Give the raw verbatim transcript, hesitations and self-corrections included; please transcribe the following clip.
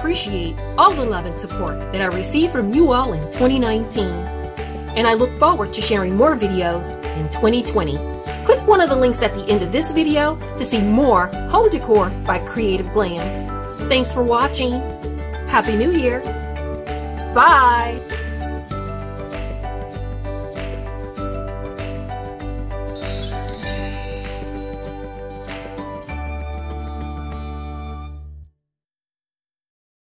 appreciate all the love and support that I received from you all in twenty nineteen. And I look forward to sharing more videos in twenty twenty. Click one of the links at the end of this video to see more home decor by Creative Glam. Thanks for watching. Happy New Year. Bye.